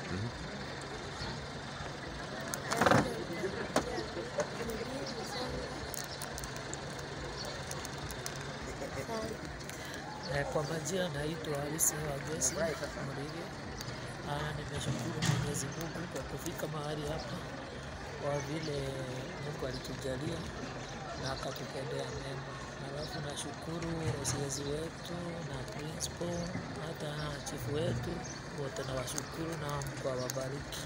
Kwa majina naitwa Linet Muthoni. Nimeshukuru Mwenyezi Mungu kwa kufika mahali hapa, kwa vile Mungu alitujalia na akatupendea mema. Alafu nashukuru wazazi wetu na principal, hata chief wetu, wote nawashukuru na Mungu awabariki.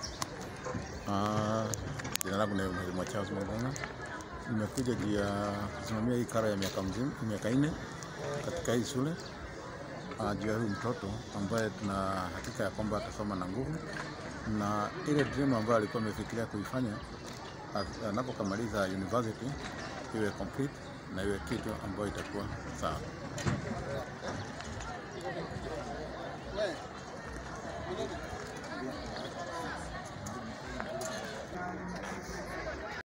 Jina langu ni Linet. Nimekuja juu ya kusimamia hii karo ya miaka 4 katika hii shule. Juu ya huyu mtoto ambaye tuna hakika ya kwamba atasoma na nguvu, na ile dream ambayo alikuwa amefikiria kuifanya anapokamaliza university iwe complete na iwe kitu ambayo itakuwa sawa.